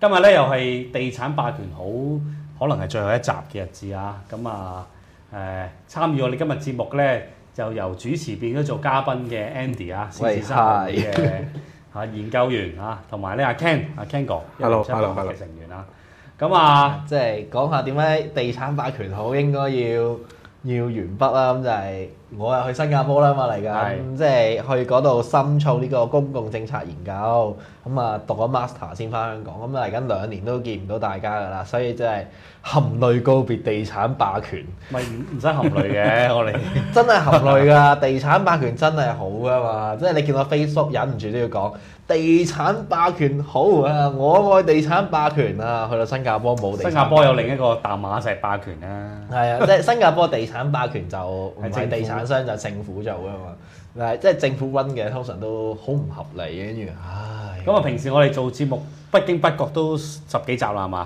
今日咧又係地產霸權好，可能係最後一集嘅日子啊！咁啊參與我哋今日節目咧，就由主持變咗做嘉賓嘅 Andy 啊，獅子山學會嘅研究員啊，同埋咧阿 Ken 哥，Hello 嘅成員啊。咁啊， 即係講下點解地產霸權好應該要完畢啦。咁就係我又去新加坡啦嘛嚟緊，即係去嗰度深造呢個公共政策研究。咁啊讀咗 master 先翻香港，咁嚟緊2年都見唔到大家㗎啦，所以真係含淚告別地產霸權。 唔使含淚嘅，我哋真係含淚㗎，地產霸權真係好㗎嘛！即係你見到 Facebook 忍唔住都要講地產霸權好啊，我愛地產霸權啊！去到新加坡冇地產霸權， 新加坡有另一個淡馬錫霸權啦。 係啊，即係新加坡地產霸權就唔係地產商就政府做㗎嘛。即係政府 run 嘅通常都好唔合理嘅，跟住唉。 咁啊，平時我哋做節目不經不覺都10幾集啦，係嘛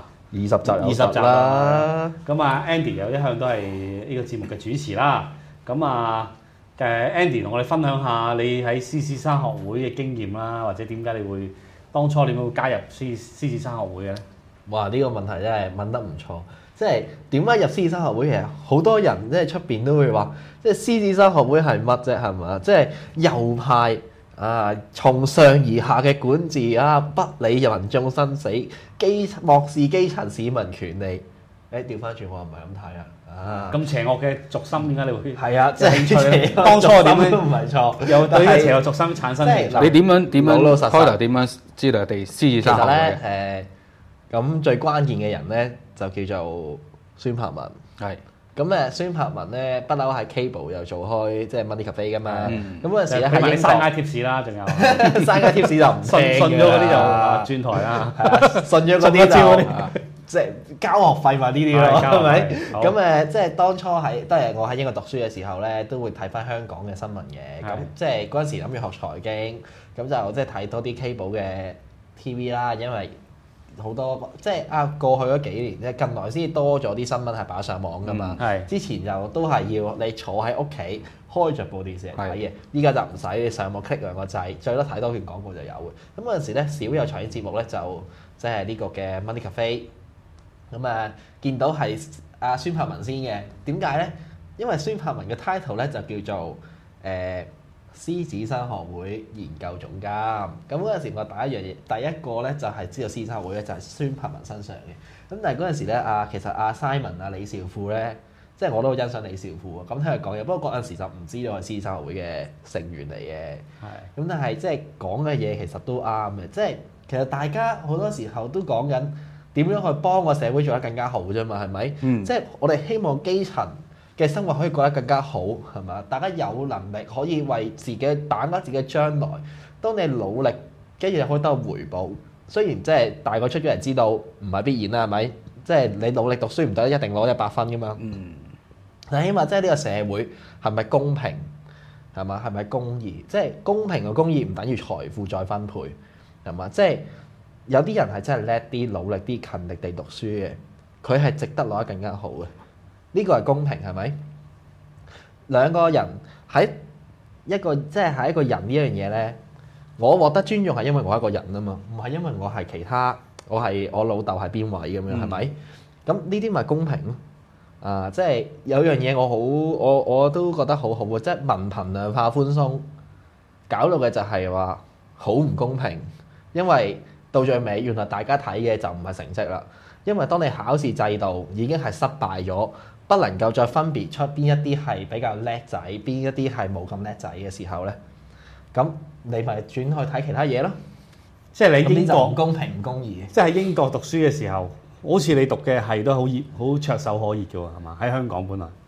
？20集啦。咁啊 ，Andy 又一向都係呢個節目嘅主持啦。咁啊，Andy 同我哋分享下你喺獅子山學會嘅經驗啦，或者點解你會當初點解會加入獅子山學會嘅咧？ 哇！呢個問題真係問得唔錯。即係點解入獅子山學會？其實好多人即係出邊都會話，即係獅子山學會係乜啫？係嘛？即係右派啊，從上而下嘅管治啊，不理民眾生死，漠視基層市民權利。調翻轉我唔係咁睇啊！ 咁邪惡嘅軸心點解你會係啊？即係當初點樣都唔係錯， 又對呢個邪惡軸心產生興趣。 你點樣開頭點樣知道哋獅子山學會嘅？ 其實咧咁最關鍵嘅人咧就叫做孫柏文。 係。 咁孫柏文咧不嬲喺 Cable 又做開即係 Money Cafe 噶嘛。咁嗰陣時咧喺英山街貼士啦，仲有山街貼士就唔信咗嗰啲就轉台啦， 信咗嗰啲就即係交學費嘛呢啲咯，係咪？咁即係當初都係我喺英國讀書嘅時候咧，都會睇翻香港嘅新聞嘅。咁即係嗰陣時諗住學財經，咁就即係睇多啲 Cable 嘅 TV 啦，因為好多即係過去嗰幾年咧，近來先多咗啲新聞係擺上網噶嘛。之前就都係要你坐喺屋企開着部電視嚟睇嘅，依家就唔使你上網 click 兩個掣，最多睇多段廣告就有嘅。咁嗰陣時咧，少有財經節目咧就即係呢個嘅 Money Cafe。咁見到係孫柏文先嘅，點解咧？因為孫柏文嘅 title 咧就叫做獅子山學會研究總監。咁嗰陣時我第一個咧就係知道獅子山學會咧就係孫柏文身上嘅。咁但係嗰陣時咧其實Simon 李兆富咧，即係我都好欣賞李兆富喎。咁聽佢講嘢，不過嗰陣時就唔知道係獅子山學會嘅成員嚟嘅。咁但係即係講嘅嘢其實都啱嘅，即係其實大家好多時候都講緊點樣去幫個社會做得更加好啫嘛，係咪？即係我哋希望基層嘅生活可以過得更加好，係嘛？大家有能力可以為自己把握自己嘅將來。當你努力，跟住可以得到回報。雖然即係大個出咗嚟知道唔係必然啦，係咪？即係你努力讀書唔得一定攞100分噶嘛。但起碼即係呢個社會係咪公平？係嘛？係咪公義？即係公平嘅公義唔等於財富再分配，係嘛？即係。有啲人係真係叻啲、努力啲、勤力地讀書嘅，佢係值得攞得更加好嘅。呢個係公平係咪？兩個人喺一個即係係一個人呢一樣嘢咧，我獲得尊重係因為我係一個人啊嘛，唔係因為我係其他，我老豆係邊位咁樣係咪？咁呢啲咪公平咯？即係有樣嘢我都覺得好好喎，即係文憑量化寬鬆，搞到嘅就係話好唔公平，因為到最尾，原來大家睇嘅就唔係成績啦，因為當你考試制度已經係失敗咗，不能夠再分別出邊一啲係比較叻仔，邊一啲係冇咁叻仔嘅時候咧，咁你咪轉去睇其他嘢咯。 即係你英國唔公平唔公義。 即係喺英國讀書嘅時候，好似你讀嘅係都好熱，好炙手可熱嘅喎，係嘛？喺香港本來。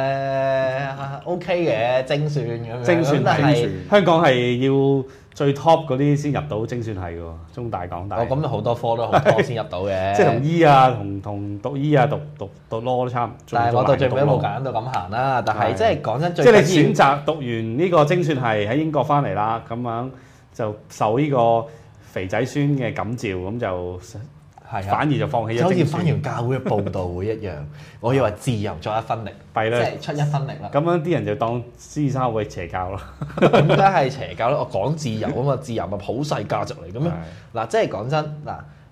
OK 嘅精算咁樣， 精算係香港係要最 top 嗰啲先入到精算係嘅喎，中大港大。 咁好多科都好多先入到嘅。 即係同醫啊，同讀醫啊，讀 law 都差唔多。 但係我到最尾冇揀到咁行啦。但係即係講真， 即係你選擇讀完呢個精算係喺英國翻嚟啦，咁樣就受呢個肥仔孫嘅感召，咁就。反而就放棄咗， 就好似翻完教會嘅報道會一樣。我以為自由再一分力， 即係出一分力啦。 咁樣啲人就當獅子山學會邪教咯。 點解係邪教咧？我講自由啊嘛，自由咪普世價值嚟嘅咩？嗱，即係講真嗱，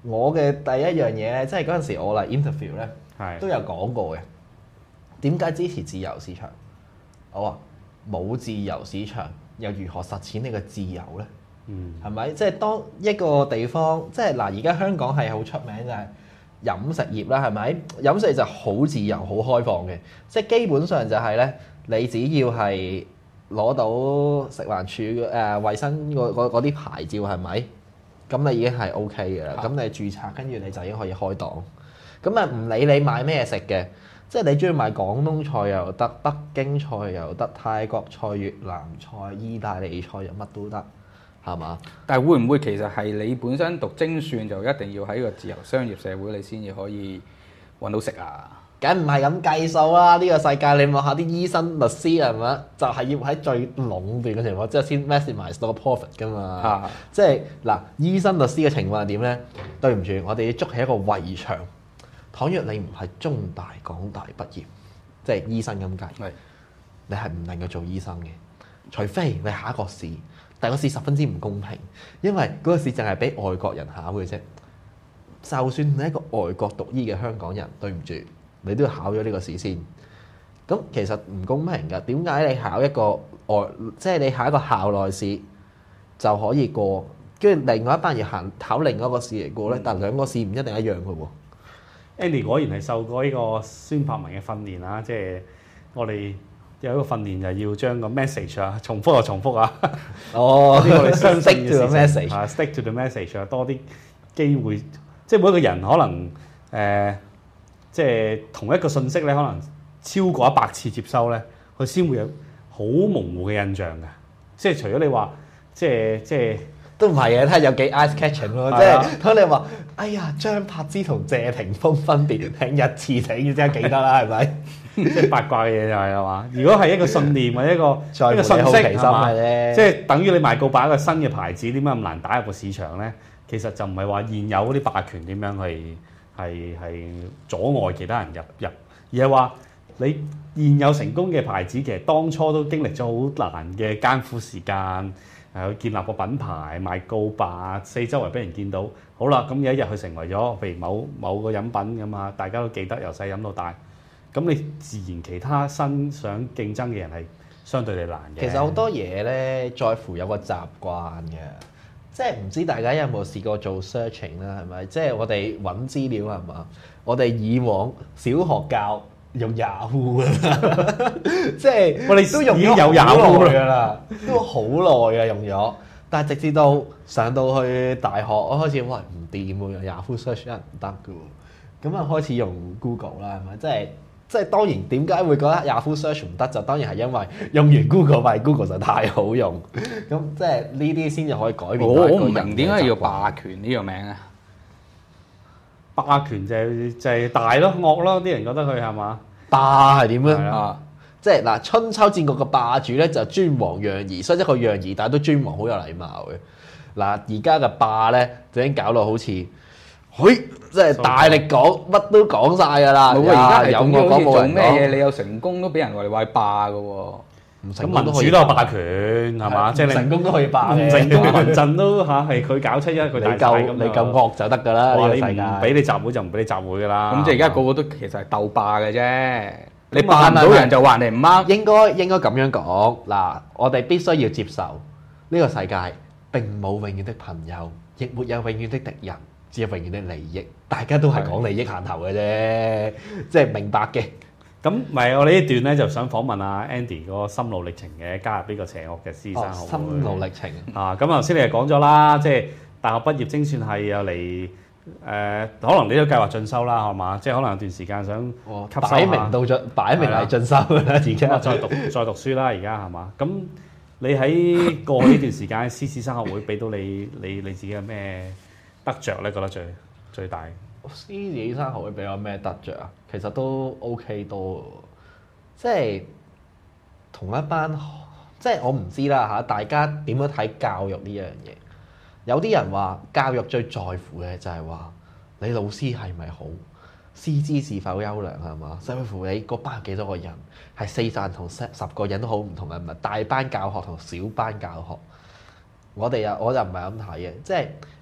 我嘅第一樣嘢咧，即係嗰陣時我嚟 interview 咧，都有講過嘅。點解支持自由市場？我話冇自由市場，又如何實踐你嘅自由咧？係咪？即係當一個地方，即係嗱，而家香港係好出名就係飲食業啦，係咪？飲食就好自由、好開放嘅，即係基本上就係咧，你只要係攞到食環署衞生嗰啲牌照，係咪？咁你已經係 OK 嘅啦。咁你註冊，跟住你就已經可以開檔。咁啊，唔理你買咩食嘅。即係你中意買廣東菜又得，北京菜又得，泰國菜、越南菜、意大利菜又乜都得，係嘛？ 但係會唔會其實係你本身讀精算就一定要喺個自由商業社會你先至可以揾到食啊？ 梗唔係咁計數啦！呢個世界你望下啲醫生、律師係咪？就係要喺最壟斷嘅情況之下先 maximize 到個 profit 㗎嘛。即係嗱，醫生、律師嘅情況係點咧？對唔住，我哋要築起一個圍牆。倘若你唔係中大、港大畢業，即係醫生咁計，你係唔能夠做醫生嘅。除非你考一個試，但係個試十分之唔公平，因為嗰個試淨係俾外國人考嘅啫。就算你係一個外國讀醫嘅香港人，對唔住，你都要考咗呢個試先。咁其實唔公平㗎。點解你考一個即係你考一個校內試就可以過，跟住另外一班要考另外一個試嚟過咧？但係兩個試唔一定一樣嘅喎。 Andy 果然係受過呢個孫柏文嘅訓練啦，即係我哋有一個訓練就係要將個 message 啊，重複又重複啊。哦，呢個我哋相信嘅事情啊 ，stick to the message 啊，多啲機會，即係每一個人可能即係同一個信息咧，可能超過100次接收咧，佢先會有好模糊嘅印象嘅。即係除咗你話，即係。 都唔係嘅，睇下有幾 eye catching 咯。即係當你話，哎呀，張柏芝同謝霆鋒分別聽一次睇，真係記得啦，係咪？ 即係八卦嘅嘢就係嘛。如果係一個信念或者一個信息係嘛，即係等於你賣告白一個新嘅牌子，點解咁難打入個市場咧？其實就唔係話現有嗰啲霸權點樣係阻礙其他人入，而係話你現有成功嘅牌子，其實當初都經歷咗好難嘅艱苦時間。去建立個品牌，賣告白，四周圍俾人見到。好啦，咁有一日佢成為咗，譬如某個飲品咁啊，大家都記得由細飲到大。咁你自然其他新想競爭嘅人係相對地難嘅。 其實好多嘢咧，在乎有個習慣嘅，即係唔知大家有冇試過做 searching 啦，係咪？即係我哋揾資料係嘛？我哋以往小學教。用 Yahoo 啊，即係我哋都用咗好耐㗎啦，都好耐啊用咗。但係直至到上到去大學，我開始喂唔掂喎，用 Yahoo search 真係唔得㗎喎。咁啊開始用 Google 啦，係咪？即係當然點解會覺得 Yahoo search 唔得？就當然係因為用完 Google 發現 Google 就太好用。咁即係呢啲先至可以改變。 我唔明點解要霸權呢個名啊？ 霸權就係大咯，惡咯，啲人覺得佢係嘛？ 霸係點咧？即係嗱，春秋戰國嘅霸主咧就尊王攘夷，所以一個攘夷，但係都尊王好有禮貌嘅。嗱，而家嘅霸咧就已經搞到好似，即係大力講乜都講晒㗎啦。 而家有我講冇人咩嘢，你有成功都俾人話霸㗎喎。 咁民主都有霸權係嘛？即係你成功都可以霸嘅， 成功民陣都嚇係佢搞7·1，佢大晒咁。 你夠惡就得㗎啦！呢個世界唔俾你集會就唔俾你集會㗎啦。 咁即係而家個個都其實係鬥霸嘅啫。你霸唔到人就話你唔啱。 應該咁樣講嗱，我哋必須要接受呢個世界並冇永遠的朋友，亦沒有永遠的敵人，只有永遠的利益。大家都係講利益行頭嘅啫，即係明白嘅。 咁咪我哋呢段咧就想訪問阿 Andy 嗰個心路歷程嘅，加入呢個邪惡嘅師生學會。 心路歷程啊！咁頭先你係講咗啦，即係大學畢業精算係又嚟可能你都計劃進修啦，係嘛？即係可能有段時間想吸收下。 擺明係進修㗎啦，而家再讀書啦，而家係嘛？咁你喺過去呢段時間，獅子山學會俾到你自己嘅咩得着咧？覺得最大？ 獅子山學會俾我咩得着啊？其實都 OK 多，即係同一班，即係我唔知啦嚇，大家點樣睇教育呢樣嘢？有啲人話教育最在乎嘅就係話你老師係咪好，師資是否優良係嘛？甚至乎你嗰班有幾多個人，係4個人同10個人都好唔同嘅，唔係大班教學同小班教學。我就唔係咁睇嘅，即係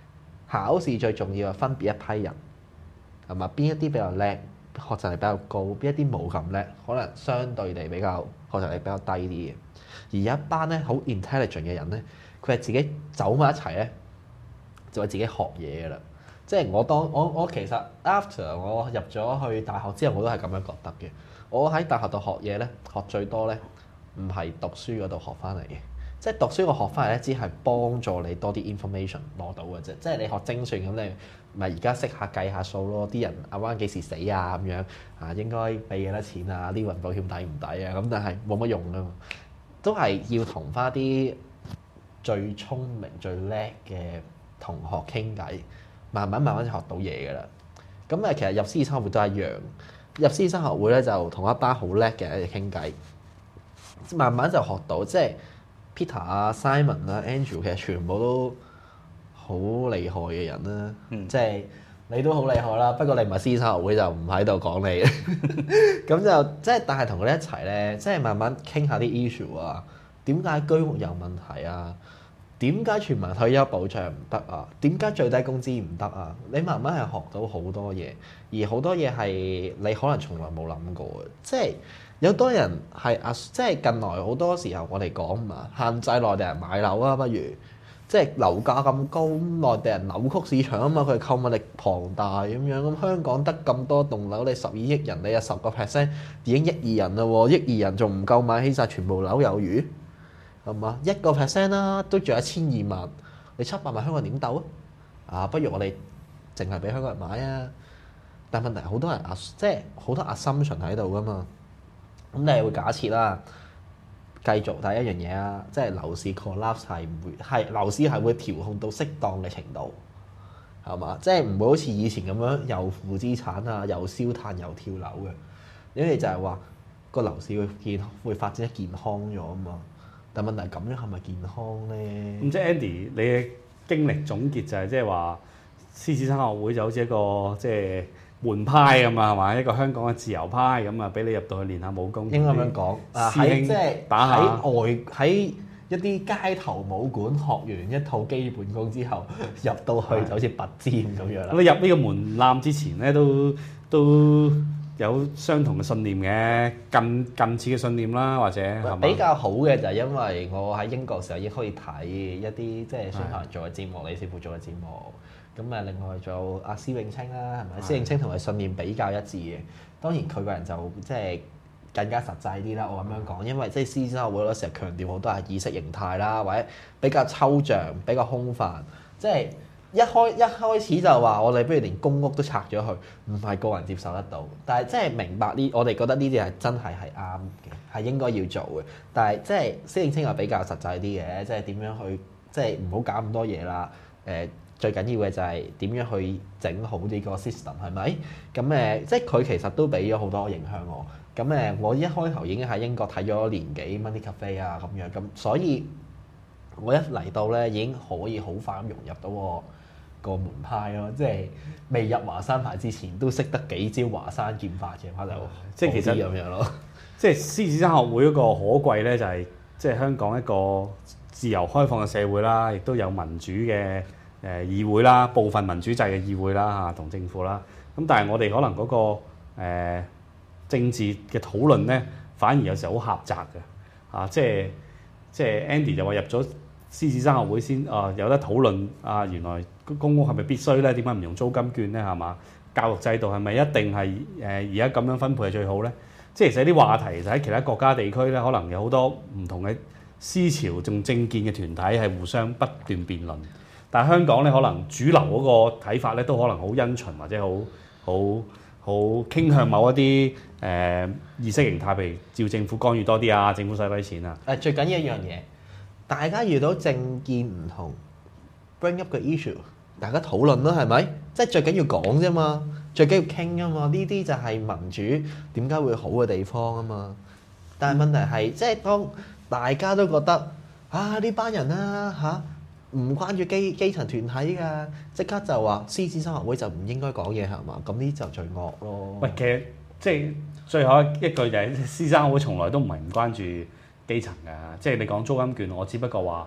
考試最重要係分別一批人，係嘛？邊一啲比較叻，學習力比較高；邊一啲冇咁叻，可能相對地比較學習力比較低啲嘅。而有一班咧好 intelligent 嘅人咧，佢係自己走埋一齊咧，就係自己學嘢㗎啦。即係我其實 after 我入咗去大學之後，我都係咁樣覺得嘅。我喺大學度學嘢咧，學最多咧唔係讀書嗰度學翻嚟嘅，即係讀書個學翻嚟咧，只係幫助你多啲 information 攞到嘅啫。即係你學精算咁，你咪而家識下計下數咯。啲人阿灣幾時死啊咁樣啊，應該俾幾多錢啊？呢份保險抵唔抵啊？咁但係冇乜用㗎嘛，都係要同翻啲最聰明最叻嘅同學傾偈，慢慢就學到嘢㗎啦。咁其實入獅子山學會都係一樣，入獅子山學會咧就同一班好叻嘅人一齊傾偈，慢慢就學到，即係 Peter 啊、Simon 啊、Andrew 其實全部都好厲害嘅人啦。即係你都好厲害啦，不過你唔係獅子山學會就唔喺度講你。咁就即係，但係同佢哋一齊咧，即係慢慢傾下啲 issue 啊，點解居屋有問題啊？點解全民退休保障唔得啊？點解最低工資唔得啊？你慢慢係學到好多嘢，而好多嘢係你可能從來冇諗過嘅。即係有多人係即係近來好多時候我哋講嘛，限制內地人買樓啊，不如即係樓價咁高，內地人扭曲市場啊嘛，佢購物力龐大咁樣，咁香港得咁多棟樓，你12億人，你有10%已經1億2人啦喎，1億2人仲唔夠買起晒全部樓有餘？係嘛？1% 啦，都仲有1200萬，你700萬香港人點鬥啊？不如我哋淨係俾香港人買啊！但問題好多人即係好多 assumption 喺度噶嘛。咁你係會假設啦，繼續第一樣嘢啊，即係樓市 collapse 係樓市係會調控到適當嘅程度，係嘛？即係唔會好似以前咁樣又負資產啊，又燒炭又跳樓嘅。因為就係話個樓市會發展得健康咗啊嘛。但問題咁樣係咪健康咧？ 咁即係 Andy，你嘅經歷總結就係即係話獅子山學會就好似一個即係門派咁啊，係嘛？一個香港嘅自由派咁啊，俾你入到去練下武功。 應該咁樣講啊，喺即係喺一啲街頭武館學完一套基本功之後，入到去就好似拔尖咁樣啦。 你入呢個門檻之前咧，都有相同嘅信念嘅，近似嘅信念啦，或者係嘛？ 比較好嘅就係因為我喺英國時候已經可以睇一啲即係孫柏做嘅節目，李師傅做嘅節目。咁啊，另外做阿施永青啦，係咪？施永青同佢信念比較一致嘅。當然佢個人就即係更加實際啲啦。我咁樣講，因為即係獅子山學會嗰時候強調好多係意識形態啦，或者比較抽象、比較空泛，即係。一開始就話我哋不如連公屋都拆咗佢，唔係個人接受得到。但係即係明白呢，我哋覺得呢啲係真係啱嘅，係應該要做嘅。但係即係施永青又比較實際啲嘅，即係點樣去即係唔好搞咁多嘢啦。最緊要嘅就係點樣去整好呢個 system 係咪？咁即係佢其實都俾咗好多影響我。咁我一開頭已經喺英國睇咗年幾 Money Cafe 啊咁樣，咁所以我一嚟到咧已經可以好快咁融入到個門派咯，即係未入華山牌之前都識得幾招華山劍法嘅，就即係其實咁樣咯。 即係獅子山學會嗰個可貴咧，就係即係香港一個自由開放嘅社會啦，亦都有民主嘅議會啦，部分民主制嘅議會啦嚇，同政府啦。咁但係我哋可能嗰個政治嘅討論咧，反而有時候好狹窄嘅嚇，即係 Andy 就話入咗獅子山學會先有得討論原來公屋係咪必須咧？點解唔用租金券咧？係嘛？教育制度係咪一定係而家咁樣分配係最好咧？即係其實啲話題就喺其他國家地區咧，可能有好多唔同嘅思潮、仲政見嘅團體係互相不斷辯論。但係香港咧，可能主流嗰個睇法咧，都可能好因循或者好傾向某一啲意識形態，譬如照政府干預多啲啊，政府使多啲錢啊。 最緊要一樣嘢，大家遇到政見唔同 ，bring up 個 issue， 大家討論啦，係咪？即係最緊要講啫嘛，最緊要傾啊嘛，呢啲就係民主點解會好嘅地方啊嘛。但係問題係，即係當大家都覺得呢班人啦唔關注基層團體㗎，即刻就話獅子山學會就唔應該講嘢係嘛？咁呢就罪惡咯。 喂，其實即係最後一句就係獅子山學會從來都唔係唔關注基層㗎，即係你講租金券，我只不過話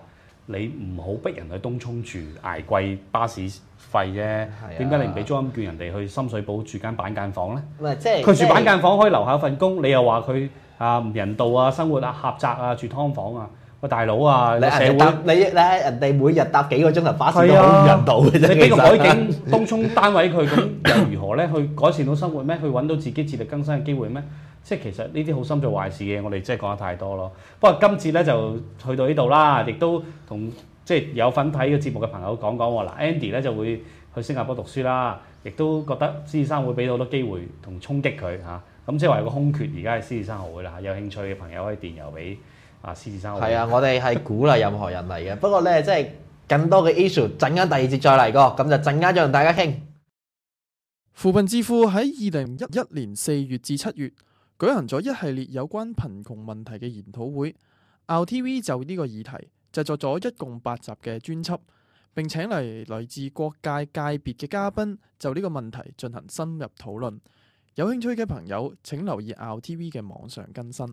你唔好逼人去東涌住，捱貴巴士費啫。點解你唔俾租金券人哋去深水埗住間板間房咧？ 唔係即係佢住板間房可以留下份工，你又話佢唔人道啊，生活狹窄啊，住劏房啊。喂，大佬啊， 你社會你人哋每日搭幾個鐘頭巴士都好唔人道嘅啫。 你俾個海景東涌單位佢，咁又如何咧？去改善到生活咩？去揾到自己自力更生嘅機會咩？即係其實呢啲好心做壞事嘅，我哋真係講得太多咯。不過今次咧就去到呢度啦，亦都同即係有份睇個節目嘅朋友講喎。嗱 ，Andy 咧就會去新加坡讀書啦，亦都覺得獅子山會俾到好多機會同衝擊佢嚇。咁即係話有個空缺，而家係獅子山學會啦。有興趣嘅朋友可以電郵俾獅子山學會。 係啊，我哋係鼓勵任何人嚟嘅。不過咧，即係更多嘅 issue，陣間第二節再嚟過，咁就陣間再同大家傾。 扶貧致富喺2011年4月至7月舉行咗一系列有關貧窮問題嘅研討會。RTV 就呢個議題製作咗一共8集嘅專輯，並請嚟自各界界別嘅嘉賓就呢個問題進行深入討論。有興趣嘅朋友請留意 RTV 嘅網上更新。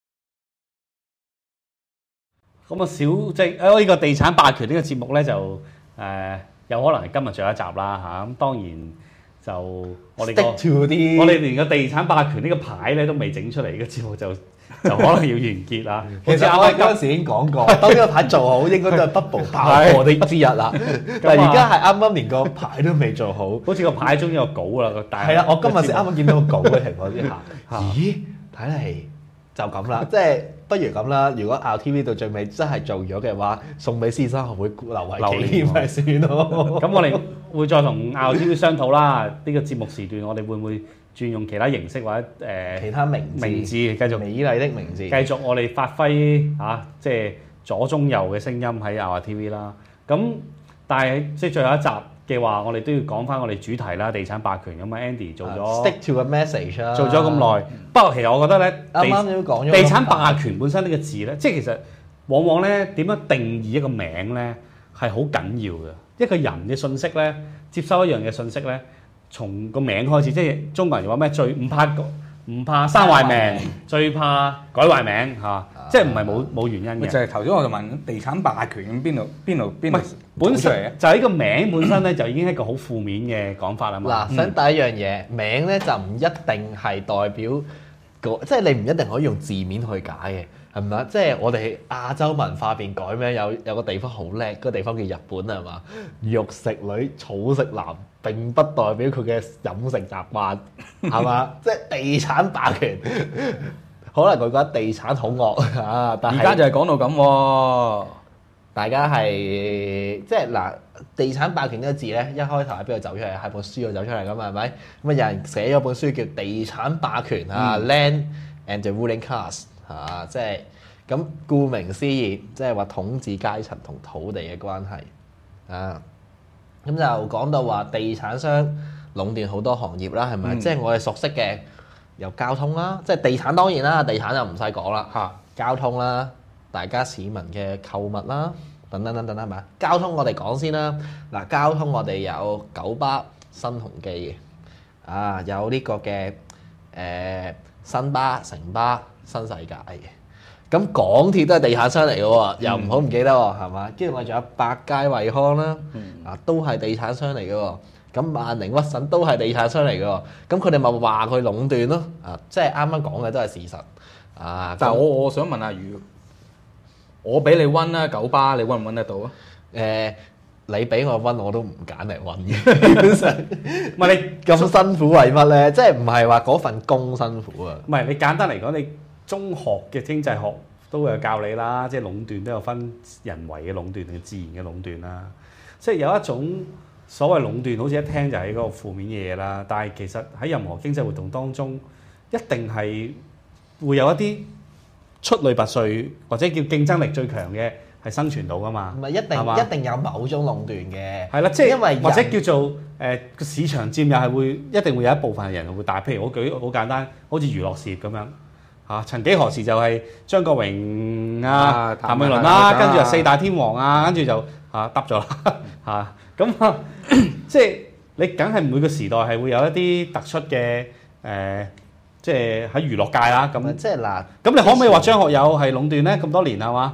咁啊，呢個地產霸權呢個節目咧就有可能係今日最後一集啦嚇。咁當然就我哋我哋連個地產霸權呢個牌咧都未整出嚟，個節目就可能要完結啦。 其實我哋嗰陣時已經講過，當呢個牌做好應該都係 bubble 爆破的之日啦。但係而家係啱啱連個牌都未做好， 好似個牌終於有稿啦。 係啦，我今日先啱啱見到個稿嘅情況之下，咦？睇嚟就咁啦，即係不如咁啦。如果 RTV 到最尾真係做咗嘅話，送俾獅子山學會留為紀念咪算咯。 咁我哋會再同 RTV 商討啦。呢個節目時段我哋會唔會轉用其他形式或者其他名字繼續美麗的名字， 繼續我哋發揮即係左中右嘅聲音喺 RTV 啦。咁但係即係最後一集嘅話，我哋都要講翻我哋主題啦，地產霸權。咁啊 Andy 做咗 stick to a message 啦， 做咗咁耐。不過其實我覺得咧， 啱啱都講咗地產霸權本身呢個字咧，即係其實往往咧點樣定義一個名咧係好緊要嘅。一個人嘅信息咧，接收一樣嘅信息咧，從個名開始，即係中國人話咩最唔怕生壞命，最怕改壞名嚇，即係唔係冇原因嘅。 就係頭先我就問地產霸權咁邊度本身就係呢個名本身咧就已經係一個好負面嘅講法啦嘛。 嗱，首先第一樣嘢，名咧就唔一定係代表即係你唔一定可以用字面去解嘅，係咪啊？即係我哋亞洲文化邊改名有個地方好叻，嗰個地方叫日本係嘛？肉食女，草食男。並不代表佢嘅飲食習慣係嘛？即係地產霸權，可能佢覺得地產好惡啊！但係而家就係講到咁喎， 大家係即係嗱，地產霸權呢個字咧，一開頭喺邊度走出嚟？喺本書度走出嚟㗎嘛，係咪？咁啊，有人寫咗本書叫《地產霸權》Land and the Ruling Class 即係咁，顧名思義，即係話統治階層同土地嘅關係啊。咁就講到話地產商壟斷好多行業啦，係咪？即係我哋熟悉嘅有交通啦，即係地產當然啦，地產就唔使講啦。交通啦，大家市民嘅購物啦，等等等等係咪？交通我哋講先啦。嗱，交通我哋有九巴、新鴻基嘅，有呢個嘅新巴、城巴、新世界嘅。咁港鐵都係地產商嚟嘅喎，又唔好唔記得喎，係嘛？跟住我仲有百佳惠康啦，都係地產商嚟嘅喎。咁萬寧屈臣都係地產商嚟嘅喎。咁佢哋咪話佢壟斷咯，即係啱啱講嘅都係事實。 但係我想問下，如果我俾你温啦，九巴你温唔温得到啊？ 你俾我温我都唔揀嚟温嘅，基本上。 唔係你咁辛苦為乜咧？即係唔係話嗰份工辛苦啊？ 唔係你簡單嚟講，你中學嘅經濟學都會有教你啦，即係壟斷都有分人為嘅壟斷同自然嘅壟斷啦。即係有一種所謂壟斷，好似一聽就係嗰個負面嘅嘢啦。但係其實喺任何經濟活動當中，一定係會有一啲出類拔萃或者叫競爭力最強嘅係生存到噶嘛。唔係一定有某種壟斷嘅。 係啦，即係因為或者叫做個市場佔有係一定會有一部分人會大。譬如我舉好簡單，好似娛樂事業咁樣。曾幾何時就係張國榮譚詠麟啦，跟住就四大天王啊，跟住就揼咗啦咁即係你梗係每個時代係會有一啲突出嘅即係喺娛樂界啦咁。 即係嗱， 咁你可唔可以話張學友係壟斷咧？咁多年係嘛？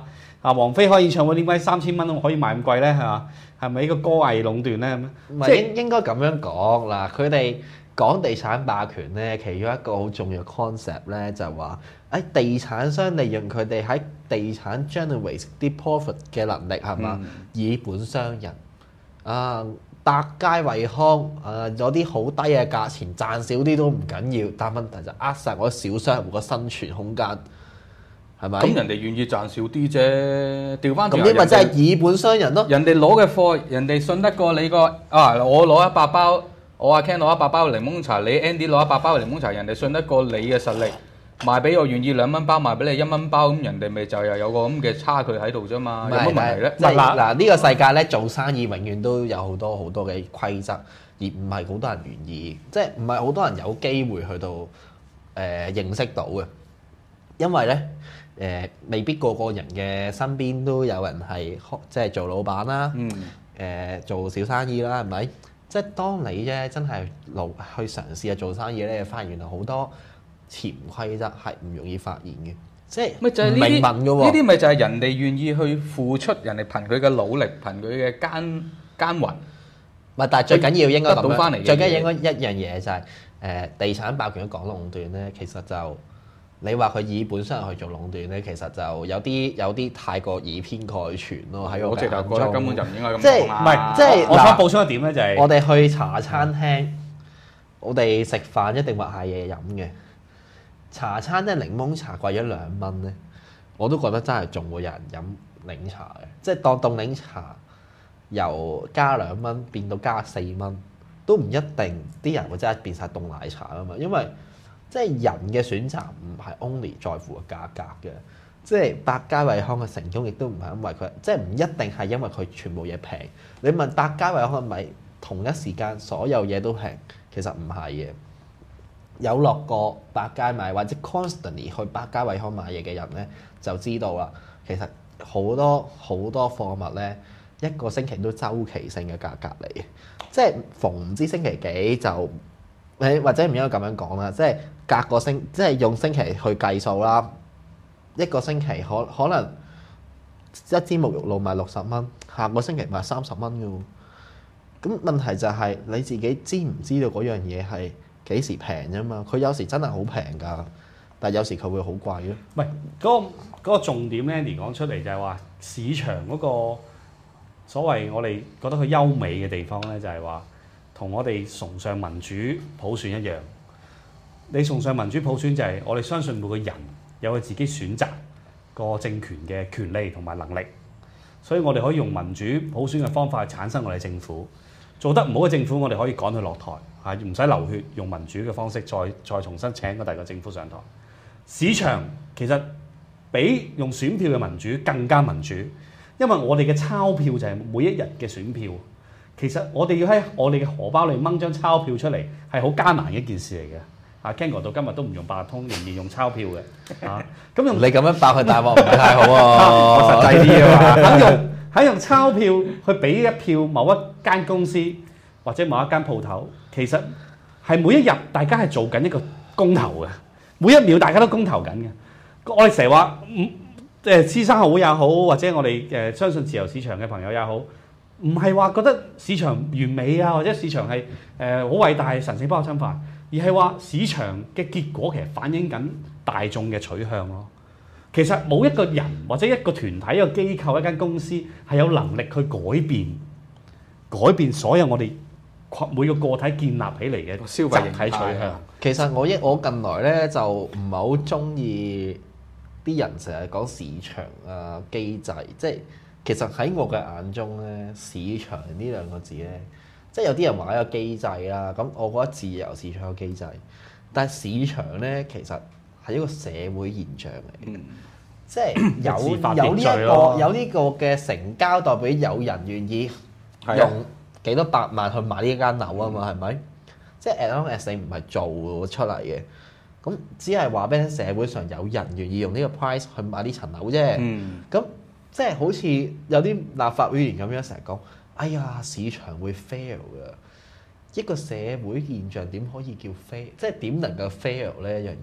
王菲開演唱會點解3000蚊可以賣咁貴咧？係嘛？係咪呢個歌藝壟斷咧？ 唔係應該咁樣講嗱，佢哋講地產霸權咧，其中一個好重要 concept 咧就係話，地產商利用佢哋喺地產 generate 啲 profit 嘅能力係嘛，以本傷人百佳惠康有啲好低嘅價錢賺少啲都唔緊要，但問題就扼殺我小商戶個生存空間。係咪？ 咁人哋願意賺少啲啫，調翻轉。 咁呢咪真係以本傷人咯？ 人哋攞嘅貨，人哋信得過你個我攞100包，我阿 Ken 攞100包檸檬茶，你 Andy 攞100包檸檬茶，人哋信得過你嘅實力，賣俾我願意2蚊包，賣俾你1蚊包，咁人哋咪就又有個咁嘅差距喺度啫嘛，有乜問題咧？ 嗱呢個世界咧做生意永遠都有好多好多嘅規則，而唔係好多人願意，即係唔係好多人有機會去到認識到嘅，因為咧。未必個人嘅身邊都有人係即係做老闆啦，做小生意啦，係咪？即係當你啫真係去嘗試去做生意咧，發現原來好多潛規則係唔容易發現嘅，即係唔明文嘅喎。 呢啲咪就係人哋願意去付出，人哋憑佢嘅努力，憑佢嘅耕耘。 唔係，但係最緊要應該咁得到返嚟嘅嘢， 最緊要應該一樣嘢就係地產霸權講壟斷咧，其實就。你話佢以本身去做壟斷咧，其實就有啲太過以偏概全咯。喺我直頭覺得根本就唔應該咁講啦。唔係，即係我想補充一點咧，就係我哋去茶餐廳，我哋食飯一定話嗌嘢飲嘅。茶餐廳檸檬茶貴咗2蚊咧，我都覺得真係仲會有人飲檸茶嘅。即係當凍檸茶由加2蚊變到加4蚊，都唔一定啲人會真係變晒凍奶茶啊嘛，因為即係人嘅選擇唔係 only 在乎個價格嘅，即係百佳惠康嘅成功亦都唔係因為佢，即係唔一定係因為佢全部嘢平。你問百佳惠康係咪同一時間所有嘢都平？其實唔係嘅。有落過百佳買或者 constantly 去百佳惠康買嘢嘅人咧，就知道啦。其實好多貨物咧，一個星期都周期性嘅價格嚟嘅，即係逢唔知星期幾就。或者唔應該咁樣講啦，即係隔個星，即係用星期去計數啦。一個星期可能一支沐浴露賣60蚊，下個星期賣30蚊嘅喎。咁問題就係你自己知唔知道嗰樣嘢係幾時平啫嘛？佢有時真係好平㗎，但係有時佢會好貴咯。 唔係嗰個重點 Andy 講出嚟就係話市場嗰個所謂我哋覺得佢優美嘅地方咧，就係話。同我哋崇尚民主普選一樣，你崇尚民主普選就係我哋相信每個人有佢自己選擇個政權嘅權利同埋能力，所以我哋可以用民主普選嘅方法去產生我哋政府。做得唔好嘅政府，我哋可以趕佢落台，嚇唔使流血，用民主嘅方式再重新請個第二個政府上台。市場其實比用選票嘅民主更加民主，因為我哋嘅鈔票就係每一日嘅選票。其實我哋要喺我哋嘅荷包裏掹張鈔票出嚟，係好艱難嘅一件事嚟嘅。啊 Ken 哥到今日都唔用八達通，仍然用鈔票嘅。啊，咁用你咁樣爆佢大鑊唔係太好喎，我實際啲啊嘛。肯用鈔票去俾一票某一間公司或者某一間鋪頭，其實係每一日大家係做緊一個公投嘅，每一秒大家都公投緊嘅。我哋成日話師生好也好，或者我哋相信自由市場嘅朋友也好。唔係話覺得市場完美啊，或者市場係好偉大、神聖不可侵犯，而係話市場嘅結果其實反映緊大眾嘅取向咯。其實冇一個人或者一個團體、一個機構、一間公司係有能力去改變所有我哋每個個體建立起嚟嘅消費形態集體取向。 其實我近來咧就唔係好中意啲人成日講市場啊機制，即係。其實喺我嘅眼中咧，市場呢兩個字咧，即係有啲人話一個機制啦。咁我覺得自由市場有機制，但係市場咧其實係一個社會現象嚟嘅，即係有呢個嘅成交，代表有人願意用幾多百萬去買呢間樓啊嘛，係咪？即係 as long as 你唔係做出嚟嘅，咁只係話俾你社會上有人願意用呢個 price 去買呢層樓啫。咁即係好似有啲立法會議員咁樣成日講，哎呀市場會 fail 㗎，一個社會現象點可以叫 fail？即係點能夠 fail 呢一樣嘢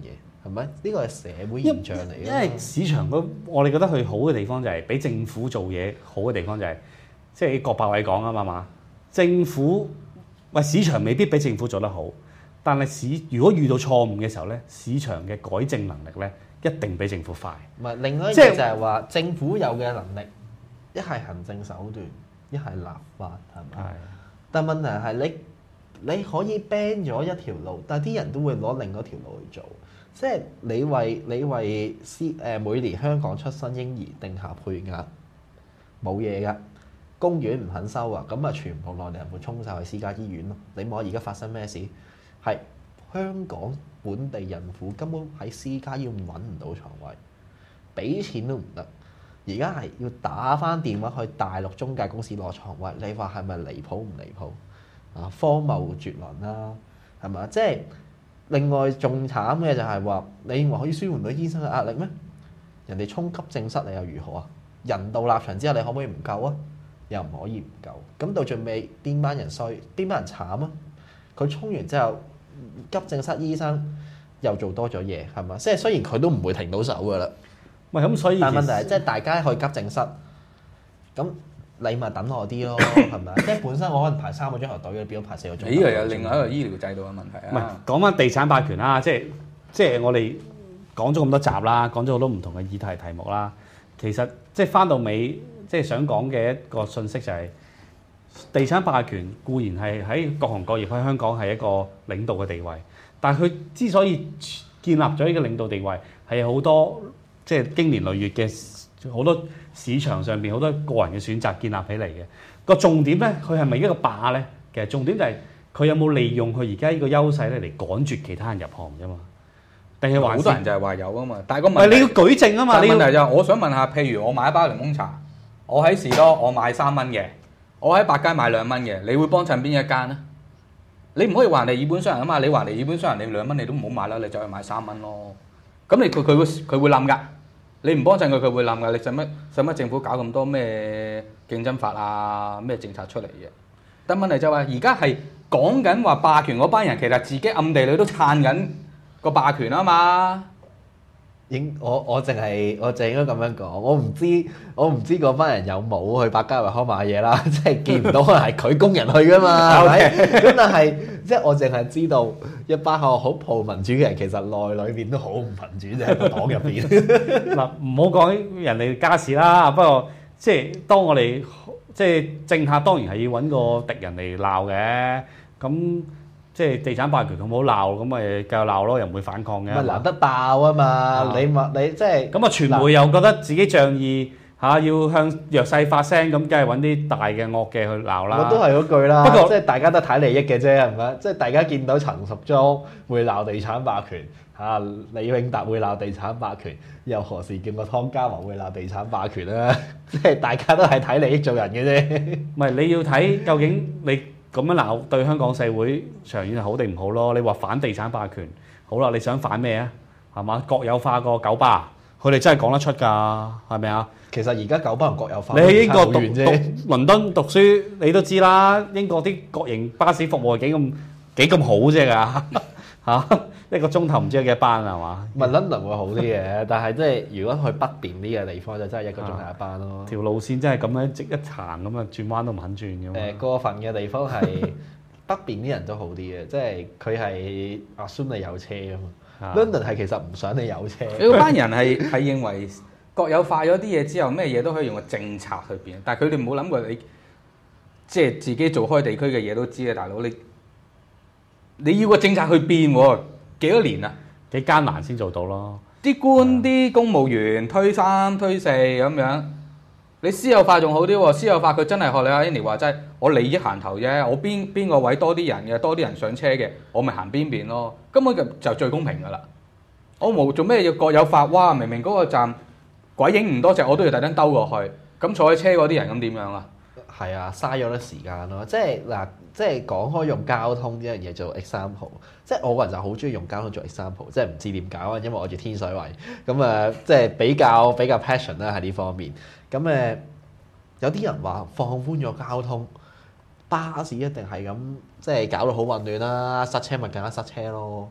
係咪？呢個係社會現象嚟嘅。 因為市場我哋覺得佢好嘅地方就係俾政府做嘢好嘅地方就係，即係郭百偉講啊嘛，政府市場未必比政府做得好，但係如果遇到錯誤嘅時候咧，市場嘅改正能力咧一定比政府快。 唔係另外一樣就係話政府有嘅能力，一係行政手段，一係立法，係咪？ 係。 但問題係你可以 ban 咗一條路，但係啲人都會攞另一條路去做。即係你為每年香港出生嬰兒定下配額，冇嘢㗎。公園唔肯收啊，咁啊全部內地人會衝晒去私家醫院咯。你摸而家發生咩事？係香港本地孕婦根本喺私家醫院揾唔到床位，俾錢都唔得。而家係要打返電話去大陸中介公司攞床位，你話係咪離譜唔離譜？啊，荒謬絕倫啦，係咪？即係另外仲慘嘅就係話，你認為可以舒緩到醫生嘅壓力咩？人哋衝急症室你又如何啊？人道立場之下，你可唔可以唔夠啊？又唔可以唔夠。咁到最尾邊班人衰，邊班人慘啊？佢衝完之後，急症室醫生又做多咗嘢，係咪？即係雖然佢都唔會停到手㗎啦。 喂，咁所以但問題係即係大家去急症室，咁你咪等我啲咯，係咪？即係本身我可能排3個鐘頭隊，變咗排4個鐘頭。 呢個有另外一個醫療制度嘅問題啊。 唔係講翻地產霸權啦，即係我哋講咗咁多集啦，講咗好多唔同嘅議題題目啦。其實即係翻到尾，即係想講嘅一個訊息就係、地產霸權固然係喺各行各業喺香港係一個領導嘅地位，但係佢之所以建立咗呢個領導地位，係好多即係經年累月嘅好多市場上邊好多個人嘅選擇建立起嚟嘅。個重點咧，佢係咪一個霸咧？其實重點就係佢有冇利用佢而家呢個優勢咧嚟趕絕其他人入行啫嘛。定係好多人就係話有啊嘛，但係個問題你要舉證啊嘛。 但係問題就係我想問下，譬如我買一包檸檬茶，我喺士多我買3蚊嘅，我喺百佳買2蚊嘅，你會幫襯邊一間啊？你唔可以話人哋以本傷人啊嘛！你話人哋以本傷人，你2蚊你都唔好買啦，你就去買3蚊咯。咁佢會冧㗎，你唔幫襯佢會冧㗎。你使乜政府搞咁多咩競爭法啊咩政策出嚟嘅？但問題就係話而家係講緊話霸權嗰班人，其實自己暗地裏都撐緊個霸權啊嘛。 我淨係應該咁樣講，我唔知嗰班人有冇去百佳惠康買嘢啦，即係見唔到可能係佢工人去噶嘛，係咪？咁但係即係我淨係知道一班好 pro 民主嘅人，其實內裏邊都好唔民主，就喺個黨入邊。 嗱，唔好講人哋家事啦，不過即係當我哋即係政客當然係要揾個敵人嚟鬧嘅，咁。即係地產霸權，佢冇鬧，咁咪繼續鬧咯，又唔會反抗嘅。 咪鬧得爆啊嘛！你即係咁啊，傳媒又覺得自己仗義嚇，要向弱勢發聲，咁梗係揾啲大嘅惡嘅去鬧啦。 我都係嗰句啦，不過即係大家都睇利益嘅啫，係咪？即係大家見到陳淑莊會鬧地產霸權嚇，李永達會鬧地產霸權，又何時見過湯家驊會鬧地產霸權啊？即係大家都係睇利益做人嘅啫。 唔係你要睇究竟你咁樣鬧對香港社會長遠係好定唔好咯？你話反地產霸權，好啦，你想反咩啊？係嘛？國有化個九巴，佢哋真係講得出㗎，係咪啊？ 其實而家九巴同國有化， 你喺英國讀倫敦讀書，你都知啦。英國啲國營巴士服務係幾咁好啫㗎嚇，一個鐘頭唔知有幾多班係嘛？ 咪London會好啲嘅，但係即係如果去北邊啲嘅地方就真係1個鐘頭一班咯。 條路線真係咁樣直一行咁啊，轉彎都唔肯轉㗎嘛。 過分嘅地方係北邊啲人都好啲嘅，即係佢係assume你有車啊嘛。London 係其實唔想你有車。 你嗰班人係認為國有化咗啲嘢之後，咩嘢都可以用個政策去變，但係佢哋冇諗過你即係自己做開地區嘅嘢都知啊，大佬你要個政策去變喎，幾多年啊？ 幾艱難先做到咯。 啲官啲公務員推3推4咁樣，你私有化仲好啲喎。私有化佢真係學你阿 Annie 話齋，我利益行頭啫。我邊個位多啲人嘅，多啲人上車嘅，我咪行邊邊咯。根本就最公平噶啦。我冇做咩要國有化？哇！明明嗰個站鬼影唔多隻，我都要特登兜過去。咁坐喺車嗰啲人咁點樣啊？ 係啊，嘥咗啲時間咯。即係嗱，即係講開用交通呢樣嘢做 example，即係我個人就好中意用交通做 example，即係唔知點解啊，因為我住天水圍，咁即係比較 passion 啦喺呢方面。咁有啲人話放寬咗交通，巴士一定係咁，即係搞到好混亂啦，塞車咪更加塞車咯。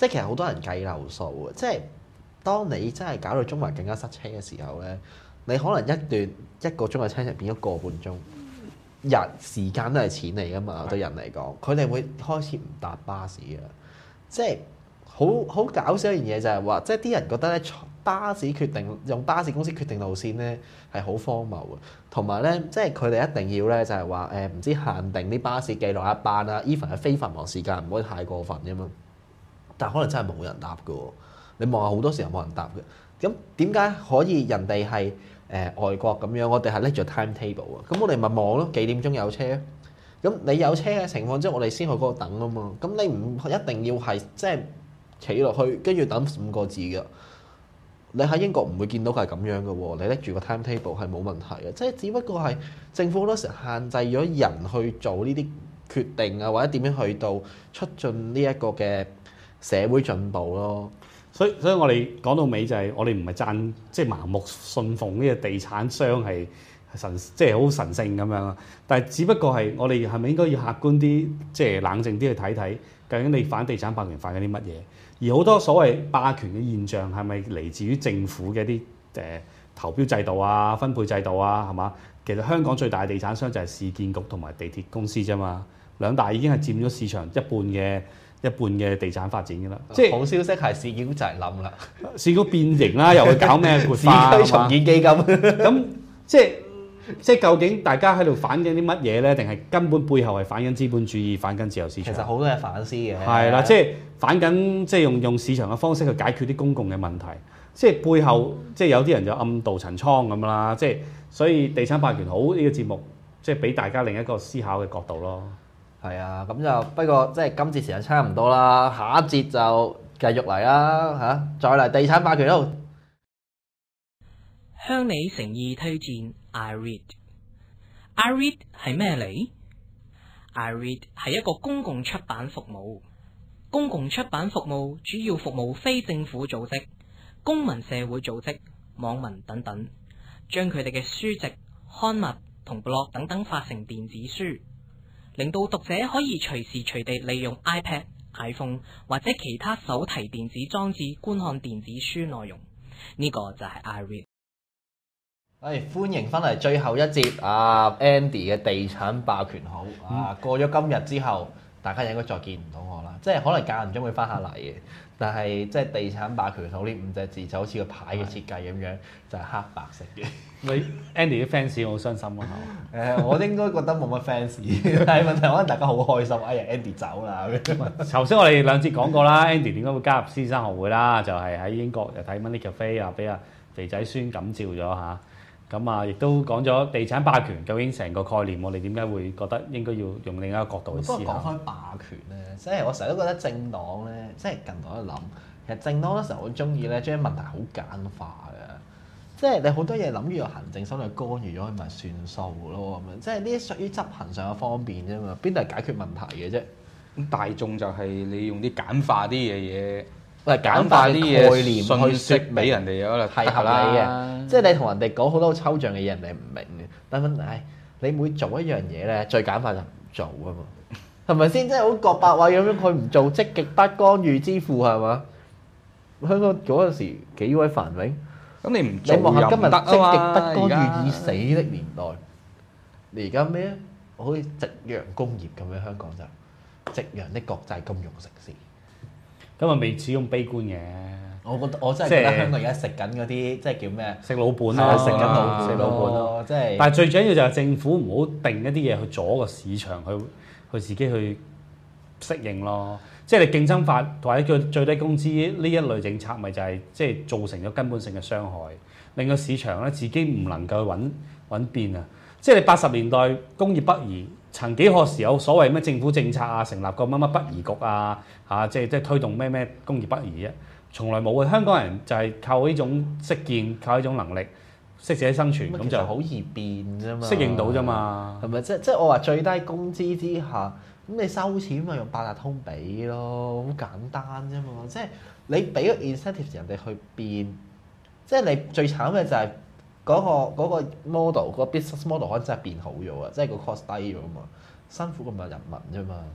即係其實好多人計漏數嘅，即係當你真係搞到中環更加塞車嘅時候咧，你可能一個鐘嘅車程變咗個半鐘，時間都係錢嚟㗎嘛，對人嚟講，佢哋會開始唔搭巴士嘅，即係好搞笑一樣嘢就係話，即係啲人覺得咧用巴士公司決定路線咧係好荒謬嘅，同埋咧即係佢哋一定要咧就係話唔知限定啲巴士記錄一班啦，even 係非繁忙時間唔可以太過分㗎嘛。但可能真係冇人搭嘅喎，你望下好多時候冇人搭嘅。咁點解可以人哋係外國咁樣，我哋係拎住 timetable 啊？咁我哋咪望咯，幾點鐘有車？咁你有車嘅情況之下，我哋先去嗰度等啊嘛。咁你唔一定要係即係企落去跟住等5個字嘅。你喺英國唔會見到佢係咁樣嘅喎，你拎住個 timetable 係冇問題嘅。即係只不過係政府好多時限制咗人去做呢啲決定啊，或者點樣去到促進呢一個嘅社會進步咯， 所以我哋講到尾就係我哋唔係讚即係盲目信奉呢個地產商係即係好神聖咁樣啊，但係只不過係我哋係咪應該要客觀啲，即係冷靜啲去睇睇究竟你反地產霸權犯緊啲乜嘢？而好多所謂霸權嘅現象係咪嚟自於政府嘅一啲投標制度啊、分配制度啊，係嘛？其實香港最大嘅地產商就係市建局同埋地鐵公司啫嘛，兩大已經係佔咗市場一半嘅地產發展㗎啦，即係好消息係市建局就係冧啦， 市建局變形啦，又去搞咩活化市區重建基金， 咁即係究竟大家喺度反緊啲乜嘢咧？定係根本背後係反緊資本主義、反緊自由市場？ 其實好多嘢反思嘅。 係啦，即係反緊，即係用市場嘅方式去解決啲公共嘅問題。即係背後，即係有啲人就暗度陳倉咁啦。即係所以地產霸權好呢個節目，即係俾大家另一個思考嘅角度咯。 係啊，咁就不過即係今次時間差唔多啦，下一節就繼續嚟啦嚇，再嚟地產霸權咯。 向你誠意推薦 iRead。iRead 係咩嚟？iRead 係一個公共出版服務。公共出版服務主要服務非政府組織、公民社會組織、網民等等，將佢哋嘅書籍、刊物同 blog 等等發成電子書，令到讀者可以隨時隨地利用 iPad、iPhone 或者其他手提電子裝置觀看電子書內容。呢個就係 iRead。 歡迎翻嚟最後一節Andy 嘅地產霸權好過咗今日之後，大家應該再見唔到我啦。即係可能間唔中會翻下嚟嘅，但係即係地產霸權好呢5隻字就好似個牌嘅設計咁樣，就係黑白色嘅。 你 Andy 啲 fans 好傷心啊！ 我應該覺得冇乜 fans， 但係問題可能大家好開心，哎呀 Andy 走啦。 頭先我哋兩節講過啦，Andy 點解會加入師生學會啦？就係喺英國又睇 Money Cafe 啊，俾阿肥仔孫感召咗嚇。咁啊，亦都講咗地產霸權究竟成個概念，我哋點解會覺得應該要用另一個角度去思考？ 不過講翻霸權咧，即係我成日都覺得政黨咧，即係近來喺度諗，其實政黨嗰時候好中意咧將問題好簡化嘅，即係你好多嘢諗住用行政手段干預咗，佢咪算數咯咁樣，即係呢啲屬於執行上嘅方便啫嘛，邊度係解決問題嘅啫？ 咁大眾就係你用啲簡化啲嘅嘢。 簡化啲嘢概念信息俾人哋有啦， 係合理嘅。即係你同人哋講好多抽象嘅嘢，人哋唔明嘅。但係你每做一樣嘢咧，最簡化就唔做啊嘛，係咪先？即係好郭伯話咁樣，佢唔做積極不干預之父係嘛？香港嗰陣時幾鬼繁榮， 咁你唔做你望下今日積極不干預預已死的年代，你而家咩啊？好似夕陽工業咁樣，香港就夕陽的國際金融城市。 咁啊，未至於咁悲觀嘅。 我真係覺得香港而家食緊嗰啲，即係叫咩？ 食老本咯， 食緊老本咯， 即係。 但係最緊要就係政府唔好定一啲嘢去阻個市場，去自己去適應咯。即係你競爭法或者叫最低工資呢一類政策，咪就係即係造成咗根本性嘅傷害，令個市場咧自己唔能夠穩變啊！即係你80年代工業北移。曾幾何時有所謂咩政府政策啊，成立個乜乜北移局啊，即係推動咩工業北移啫，從來冇嘅。香港人就係靠呢種識見，靠呢種能力，適者生存，咁就好易變啫嘛， 適應到啫嘛， 係咪？即係我話最低工資之下，咁你收錢咪用八達通俾咯，好簡單啫嘛。即係你俾個 incentive 人哋去變，即係你最慘嘅就係。嗰個 model，嗰個 business model 可能真係變好咗啊！即係個 cost 低咗啊嘛，辛苦咁嘅人民啫嘛。